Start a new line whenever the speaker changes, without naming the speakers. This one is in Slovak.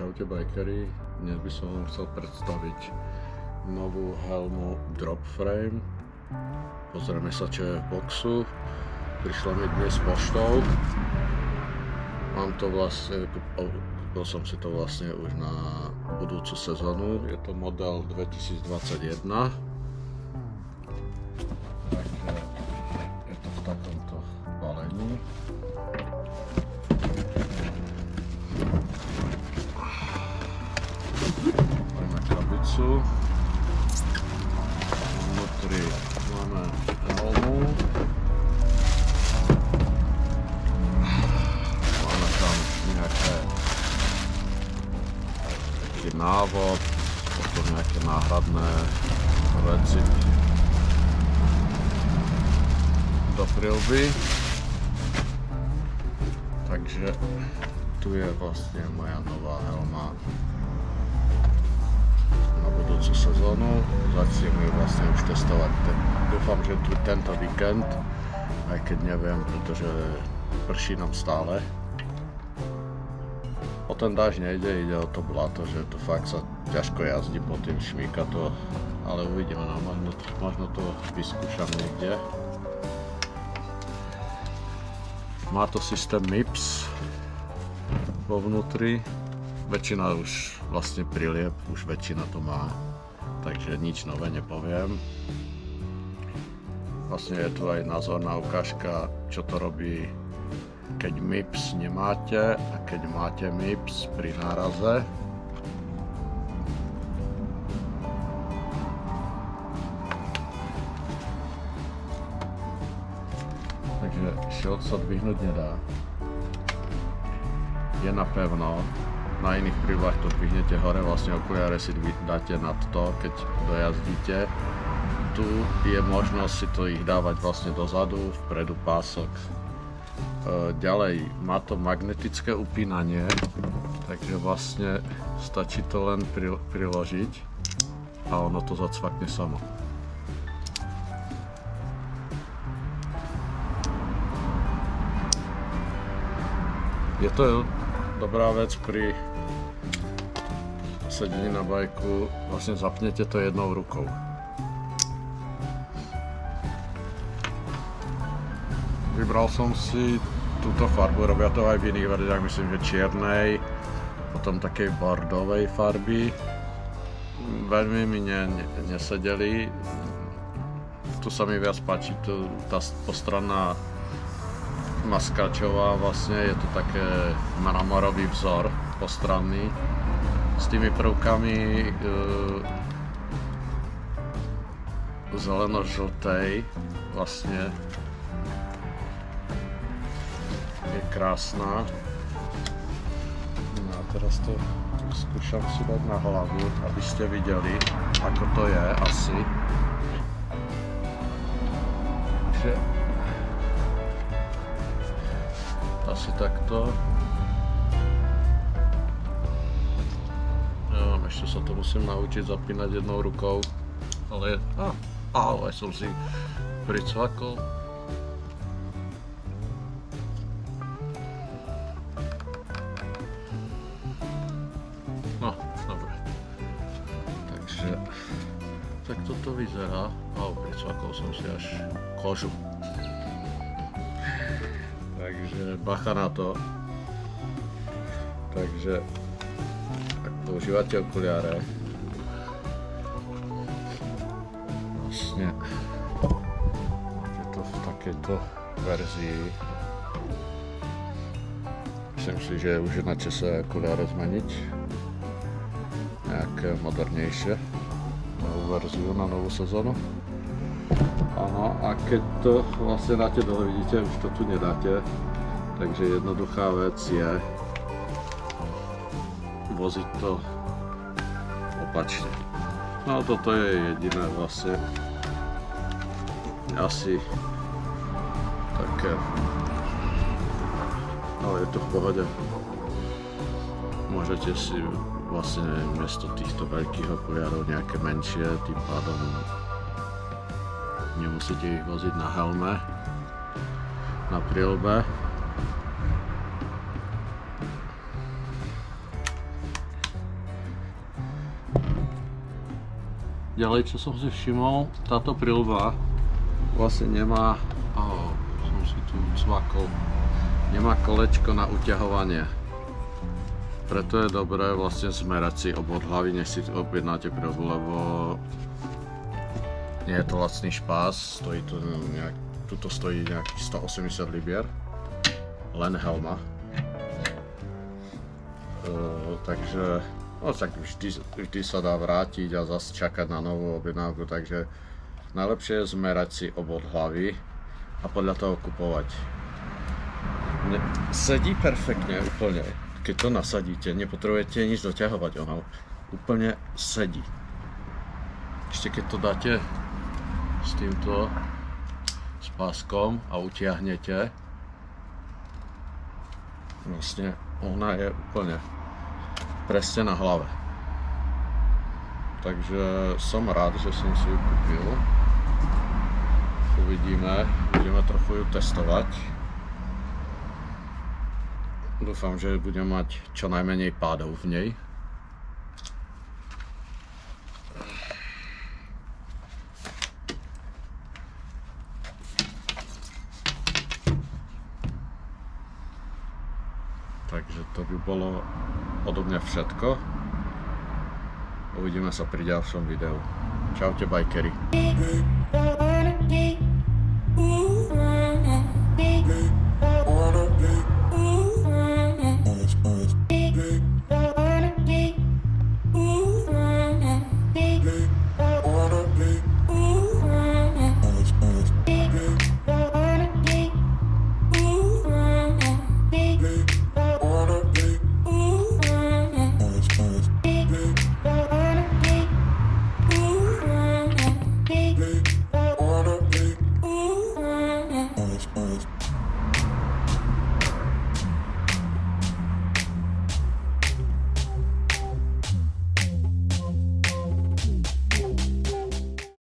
Čaute bikery, dnes by som vám chcel predstaviť novú helmu Drop Frame. Pozrieme sa, čo je v boxu. Prišla mi dnes poštou. Mám to vlastne, kúpil som si to vlastne už na budúcu sezónu. Je to model 2021. Takže je to v takomto balení. Máme krabicu. Vnútri máme helmu. Máme tam nejaké taký návod, potom nejaké náhradné veci do prilby. Takže tu je vlastne moja nová helma na budúcu sezónu. Začnem ju vlastne už testovať. Dúfam, že tu tento víkend, aj keď neviem, pretože prší nám stále. O ten dážď nejde, ide o to blato, že to fakt sa ťažko jazdí po tým, šmíka to, ale uvidíme, no možno to vyskúšam niekde. Má to systém MIPS vo vnútri, väčšina už vlastne priliep, už väčšina to má, takže nič nové nepoviem. Vlastne je tu aj názorná ukážka, čo to robí, keď MIPS nemáte a keď máte MIPS pri náraze. Takže šield sa dvihnúť nedá. Je napevno. Na iných prilbách to dvihnete hore, vlastne okuliare si dáte nad to, keď dojazdíte. Tu je možnosť si to ich dávať vlastne dozadu, vpredu pások. Ďalej má to magnetické upínanie, takže vlastne stačí to len priložiť a ono to zacvakne samo. Je to dobrá vec pri sedení na bajku, vlastne zapnete to jednou rukou. Vybral som si túto farbu, robia to aj v iných verziách, myslím, že čiernej, potom takej bordovej farby. Veľmi mi nesedeli, tu sa mi viac páči tá postranná maskačová, vlastne je to také mramorový vzor postranný s tými prvkami zeleno-žltej, vlastne je krásna. No a teraz to skúšam si dať na hlavu, aby ste videli, ako to je asi. Takže asi takto. Ja, ešte sa to musím naučiť zapínať jednou rukou, ale som si pricvakol. No, dobre. Takže takto to vyzerá. Pricvakol som si až kožu. Takže bacha na to. Takže ak používate okuliare, vlastne je to v takejto verzii. Myslím si, že už je na čase okuliare zmeniť. Nejaké modernejšie. Novú verziu na novú sezónu. Áno, a keď to vlastne dáte dole, vidíte, už to tu nedáte. Takže jednoduchá vec je voziť to opačne. No toto je jediné vlastne. Asi také, ale je to v pohode. Môžete si vlastne miesto týchto veľkých okuliarov nejaké menšie, tým pádom nemusíte ich voziť na helme, na prilbe. ďalej, čo som si všimol, táto prilba vlastne nemá, som si tu cvakol, nemá kolečko na uťahovanie. Preto je dobré vlastne zmerať si obvod hlavy, než si objednáte prilbu, lebo nie je to lacný špás, stojí to tuto stojí nejakých 180 libier, len helma. Takže no, tak vždy sa dá vrátiť a zase čakať na novú objednávku, takže najlepšie je zmerať si obvod hlavy a podľa toho kupovať. Sedí perfektne úplne, keď to nasadíte, nepotrebujete nič doťahovať, ono úplne sedí. Ešte keď to dáte s týmto s páskom a utiahnete, vlastne ona je úplne presne na hlave. Takže som rád, že som si ju kúpil. Uvidíme, budeme trochu ju testovať. Dúfam, že budem mať čo najmenej pádov v nej. Takže to by bolo odo mňa všetko. Uvidíme sa pri ďalšom videu. Čaute, bajkeri.